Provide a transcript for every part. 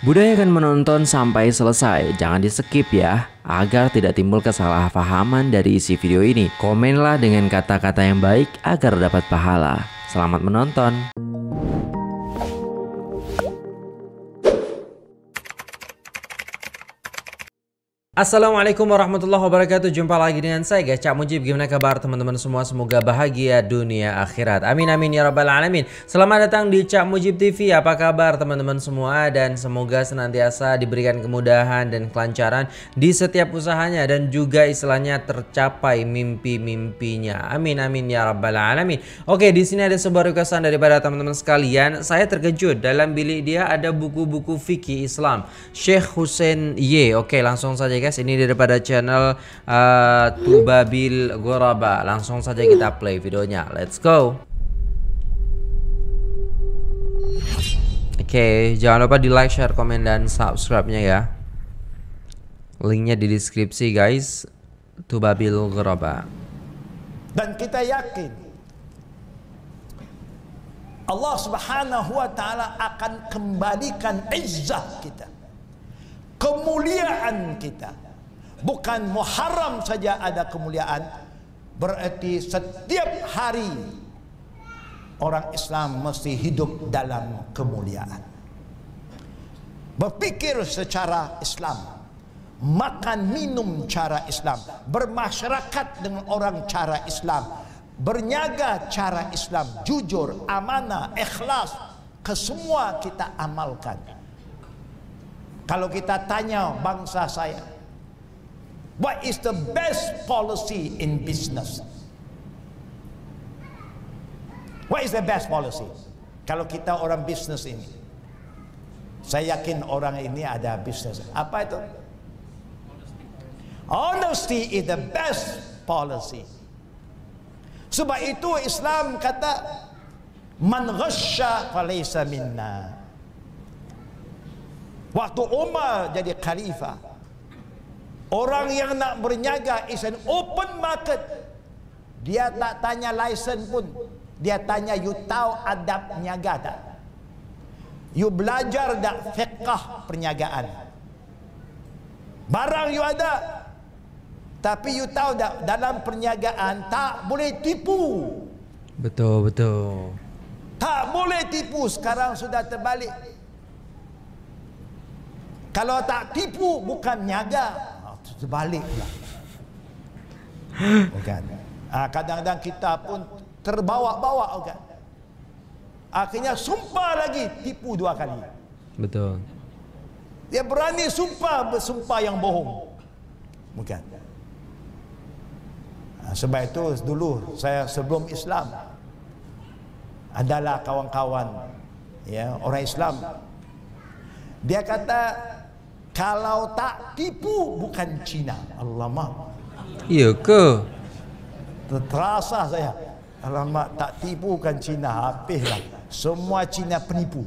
Budayakan menonton sampai selesai, jangan di skip ya, agar tidak timbul kesalahpahaman dari isi video ini. Komenlah dengan kata-kata yang baik agar dapat pahala. Selamat menonton. Assalamualaikum warahmatullahi wabarakatuh. Jumpa lagi dengan saya guys, Cak Mujib. Gimana kabar teman-teman semua? Semoga bahagia dunia akhirat. Amin amin ya rabbal alamin. Selamat datang di Cak Mujib TV. Apa kabar teman-teman semua? Dan semoga senantiasa diberikan kemudahan dan kelancaran di setiap usahanya, dan juga istilahnya tercapai mimpi-mimpinya. Amin amin ya rabbal alamin. Oke, di sini ada sebuah requestan daripada teman-teman sekalian. Saya terkejut, dalam bilik dia ada buku-buku fikih Islam Syekh Hussein Y. Oke, langsung saja guys, ini daripada channel Tubabil Ghoraba. Langsung saja kita play videonya. Let's go. Oke, jangan lupa di like, share, komen, dan subscribe-nya ya. Linknya di deskripsi guys. Tubabil Ghoraba. Dan kita yakin Allah Subhanahu wa ta'ala akan kembalikan izzah kita, kemuliaan kita. Bukan Muharram saja ada kemuliaan, berarti setiap hari orang Islam mesti hidup dalam kemuliaan. Berpikir secara Islam, makan minum cara Islam, bermasyarakat dengan orang cara Islam, berniaga cara Islam, jujur, amanah, ikhlas, kesemua kita amalkan. Kalau kita tanya bangsa saya, what is the best policy in business? What is the best policy? Kalau kita orang bisnis ini, saya yakin orang ini ada bisnis. Apa itu? Honesty is the best policy. Sebab itu Islam kata, man ghasya falaysa minna. Waktu Umar jadi khalifah, orang yang nak berniaga is an open market. Dia tak tanya license pun. Dia tanya, you tahu adab niaga tak? You belajar tak fiqh perniagaan? Barang you ada, tapi you tahu tak dalam perniagaan tak boleh tipu. Betul, betul. Tak boleh tipu. Sekarang sudah terbalik. Kalau tak tipu bukan niaga. Terbalik pula. Bukan. Kadang-kadang kita pun terbawa-bawa, bukan. Akhirnya sumpah lagi, tipu 2 kali. Betul. Dia berani sumpah, bersumpah yang bohong. Bukan. Sebab itu dulu saya sebelum Islam adalah kawan-kawan ya orang Islam. Dia kata, kalau tak tipu bukan Cina. Alamak. Iya ke? Terasa saya. Alamak, tak tipu bukan Cina. Habislah. Semua Cina penipu.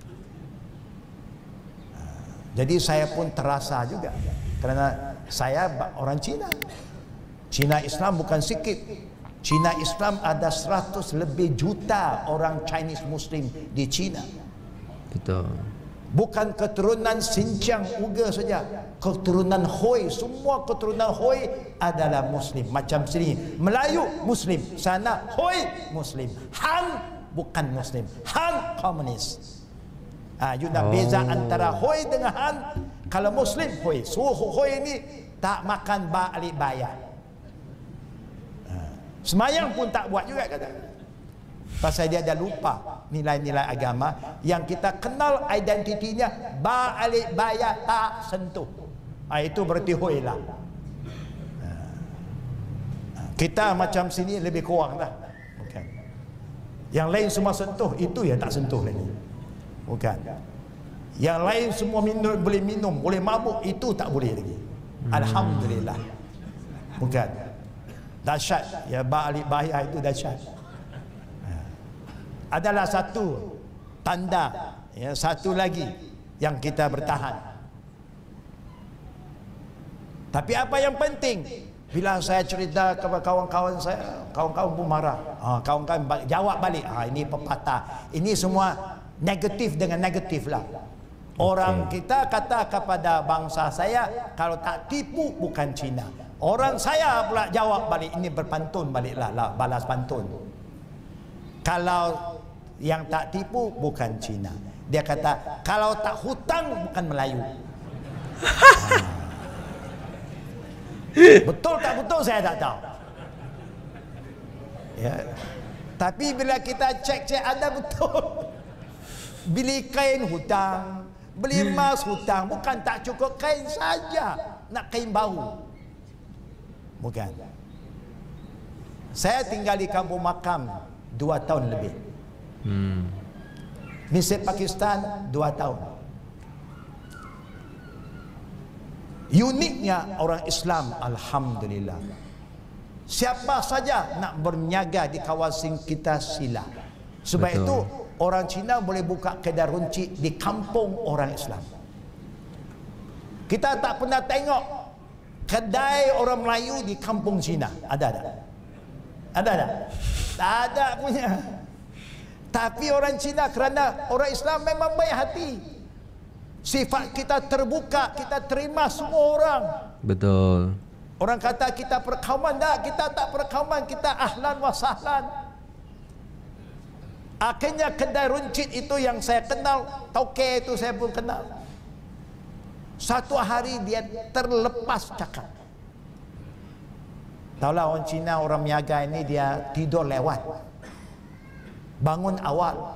Jadi saya pun terasa juga. Kerana saya orang Cina. Cina Islam bukan sikit. Cina Islam ada 100 lebih juta orang Chinese Muslim di Cina. Betul. Bukan keturunan Xinjiang Uyghur saja, keturunan Hui. Semua keturunan Hui adalah Muslim. Macam sini Melayu Muslim, sana Hui Muslim. Han bukan Muslim, Han komunis. You nak beza antara Hui dengan Han. Kalau Muslim Hui, so Hui ini tak makan balik bayar. Semayang pun tak buat juga kata. Pasal dia dah lupa nilai-nilai agama yang kita kenal identitinya, balik bayar tak sentuh. Itu berarti Hui lah. Kita macam sini lebih kurang lah. Bukan. Yang lain semua sentuh, itu ya tak sentuh lagi. Bukan. Yang lain semua minum, boleh mabuk, itu tak boleh lagi. Alhamdulillah. Bukan. Dahsyat. Ya, balik bayar itu dahsyat. Adalah satu tanda, ya, satu lagi yang kita bertahan. Tapi apa yang penting, bila saya cerita kepada kawan-kawan saya, kawan-kawan pun marah. Kawan-kawan jawab balik, ini pepatah. Ini semua negatif dengan negatif lah. Orang kita kata kepada bangsa saya, kalau tak tipu bukan Cina. Orang saya pula jawab balik, ini berpantun baliklah, balas pantun. Kalau yang tak tipu bukan Cina. Dia kata, kalau tak hutang bukan Melayu. Betul tak betul saya tak tahu. Ya. Tapi bila kita cek-cek ada betul. Beli kain hutang, beli emas hutang, bukan tak cukup kain saja, nak kain baru. Bukan. Saya tinggal di kampung makam 2 tahun lebih. Mesir Pakistan 2 tahun. Uniknya orang Islam, alhamdulillah. Siapa saja nak berniaga di kawasan kita sila. Sebab Betul. itu orang Cina boleh buka kedai runcit di kampung orang Islam. Kita tak pernah tengok kedai orang Melayu di kampung Cina. Ada tak? Ada tak? Tak ada punya. Tapi orang Cina, kerana orang Islam memang baik hati. Sifat kita terbuka, kita terima semua orang. Betul. Orang kata kita perkauman, tak, kita tak perkauman, kita ahlan wa sahlan. Akhirnya kedai runcit itu yang saya kenal, tauke itu saya pun kenal. Satu hari dia terlepas cakap. Tahulah orang Cina, orang Miaga ini dia tidur lewat, bangun awal.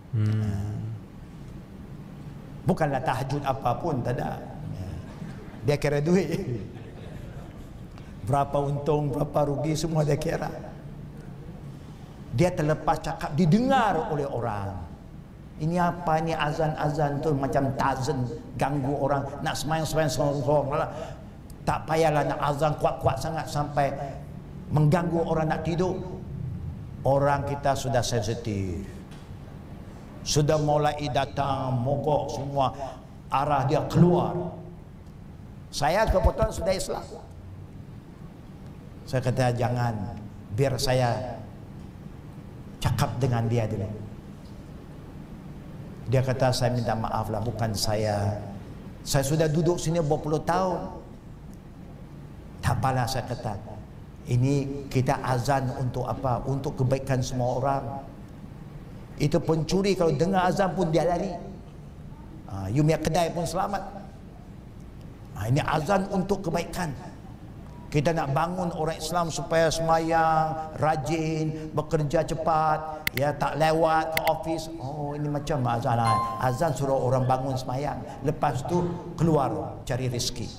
Bukanlah tahajud apapun, tak ada. Dia kira duit. Berapa untung, berapa rugi, semua dia kira. Dia terlepas cakap, didengar oleh orang. Ini apa ni, azan-azan tu macam tazan, ganggu orang nak semayang-semayang sorong-sorong. Tak payahlah nak azan kuat-kuat sangat sampai mengganggu orang nak tidur. Orang kita sudah sensitif, sudah mulai datang mogok semua, arah dia keluar. Saya kebetulan sudah Islam. Saya kata jangan, biar saya cakap dengan dia dulu. Dia kata saya minta maaf lah, bukan saya sudah duduk sini berpuluh tahun. Tak apalah, saya kata ini kita azan untuk apa? Untuk kebaikan semua orang. Itu pencuri kalau dengar azan pun dia lari. You punya kedai pun selamat. Ini azan untuk kebaikan. Kita nak bangun orang Islam supaya semayang, rajin, bekerja cepat, ya, tak lewat ke office. Oh, ini macam azan. Azan suruh orang bangun semayang, lepas tu keluar cari rezeki.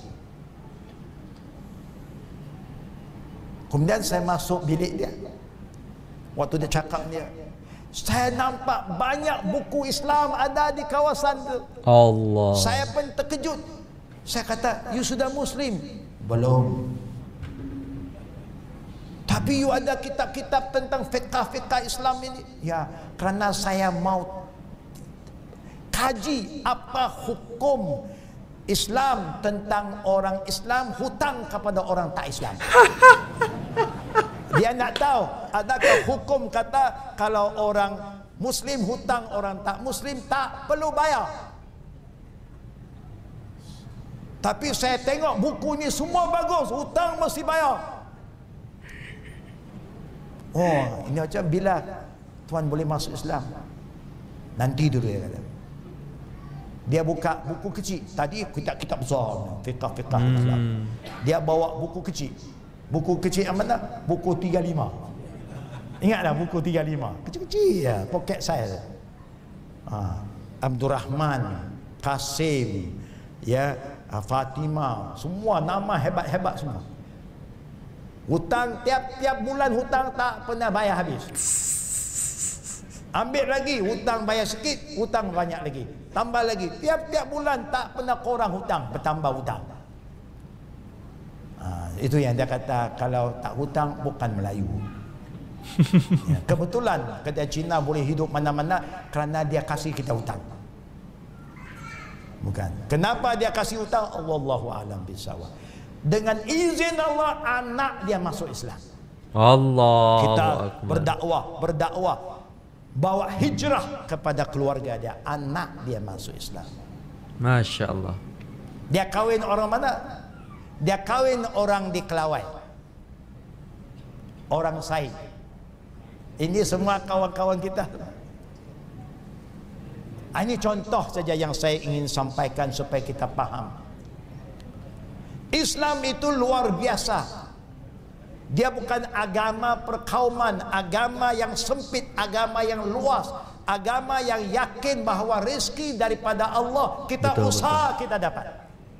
Kemudian saya masuk bilik dia. Waktu dia cakap dia, saya nampak banyak buku Islam ada di kawasan tu. Allah. Saya pun terkejut. Saya kata, you sudah Muslim? Belum. Tapi you ada kitab-kitab tentang fiqh-fiqh Islam ini? Ya, kerana saya mau kaji apa hukum Islam tentang orang Islam hutang kepada orang tak Islam. Dia nak tahu adakah hukum kata kalau orang Muslim hutang orang tak Muslim tak perlu bayar. Tapi saya tengok buku ni semua bagus, hutang mesti bayar. Oh, ini macam bila tuan boleh masuk Islam? Nanti dulu dia kata. Dia buka buku kecil. Tadi kitab-kitab besar, fiqh-fiqh Islam. Dia bawa buku kecil. Buku kecil yang mana? Buku 35. Ingatlah buku 35. Kecil-kecil ya, pocket size. Abdul Rahman, Kasim, ya, Fatimah, semua nama hebat-hebat semua. Hutang tiap-tiap bulan hutang tak pernah bayar habis. Ambil lagi, hutang bayar sikit, hutang banyak lagi. Tambah lagi, tiap-tiap bulan tak pernah kurang hutang, bertambah hutang. Itu yang dia kata, kalau tak hutang bukan Melayu. Ya, kebetulan kedai Cina boleh hidup mana-mana kerana dia kasih kita hutang. Bukan. Kenapa dia kasih hutang? Allahu a'lam bishawab. Dengan izin Allah, anak dia masuk Islam. Allah. Kita berdakwah, bawa hijrah kepada keluarga dia, anak dia masuk Islam. Masya Allah. Dia kawin orang mana? Dia kawin orang di Kelawai, orang Sai. Ini semua kawan-kawan kita. Ini contoh saja yang saya ingin sampaikan supaya kita paham. Islam itu luar biasa. Dia bukan agama perkauman, agama yang sempit, agama yang luas, agama yang yakin bahwa rezeki daripada Allah. Kita usaha, kita dapat.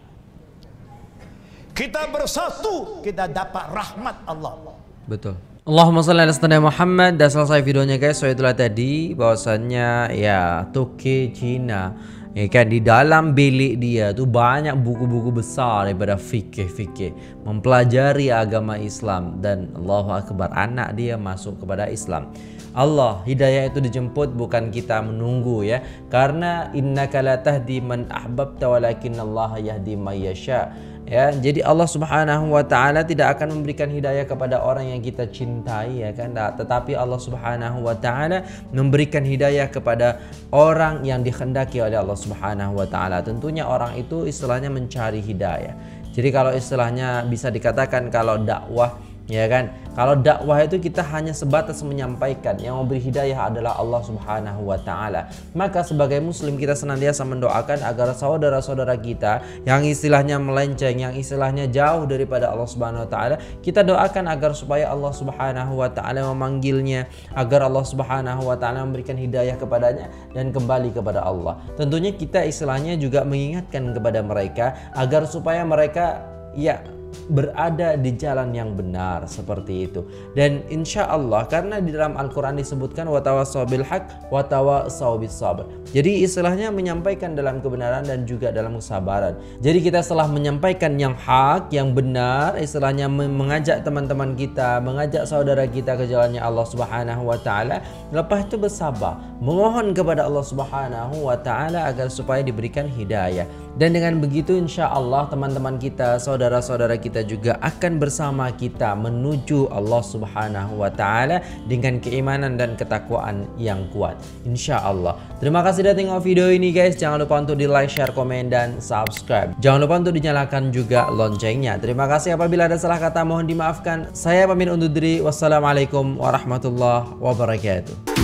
Kita bersatu, kita dapat rahmat Allah. Betul. Allahumma salli ala sayyidina Muhammad. Dan selesai videonya guys. So itulah tadi bahwasannya ya Toke Cina, ya kan, di dalam bilik dia tuh banyak buku-buku besar daripada fikih-fikih, mempelajari agama Islam, dan Allahu Akbar, anak dia masuk kepada Islam. Allah, hidayah itu dijemput, bukan kita menunggu ya. Karena innaka la tahdi man ahbabta walakinnallaha yahdi may yasha. Ya, jadi Allah Subhanahu wa taala tidak akan memberikan hidayah kepada orang yang kita cintai ya kan, tetapi Allah Subhanahu wa taala memberikan hidayah kepada orang yang dikehendaki oleh Allah Subhanahu wa taala. Tentunya orang itu istilahnya mencari hidayah. Jadi kalau istilahnya bisa dikatakan kalau dakwah ya kan, kalau dakwah itu kita hanya sebatas menyampaikan, yang memberi hidayah adalah Allah Subhanahu wa taala. Maka sebagai muslim kita senantiasa mendoakan agar saudara-saudara kita yang istilahnya melenceng, yang istilahnya jauh daripada Allah Subhanahu wa taala, kita doakan agar supaya Allah Subhanahu wa taala memanggilnya, agar Allah Subhanahu wa taala memberikan hidayah kepadanya dan kembali kepada Allah. Tentunya kita istilahnya juga mengingatkan kepada mereka agar supaya mereka ya berada di jalan yang benar seperti itu. Dan insya Allah, karena di dalam Al-Quran disebutkan watawassaw bil haq watawassaw bis sabr. Jadi istilahnya menyampaikan dalam kebenaran dan juga dalam kesabaran. Jadi kita setelah menyampaikan yang hak, yang benar, istilahnya mengajak teman-teman kita, mengajak saudara kita ke jalannya Allah Subhanahu wa taala, lepas itu bersabar, memohon kepada Allah Subhanahu wa taala agar supaya diberikan hidayah. Dan dengan begitu insya Allah teman-teman kita, saudara-saudara kita juga akan bersama kita menuju Allah Subhanahu wa taala dengan keimanan dan ketakwaan yang kuat, insya Allah. Terima kasih sudah tengok video ini guys. Jangan lupa untuk di like, share, komen, dan subscribe. Jangan lupa untuk dinyalakan juga loncengnya. Terima kasih, apabila ada salah kata mohon dimaafkan. Saya pamit undur diri. Wassalamualaikum warahmatullahi wabarakatuh.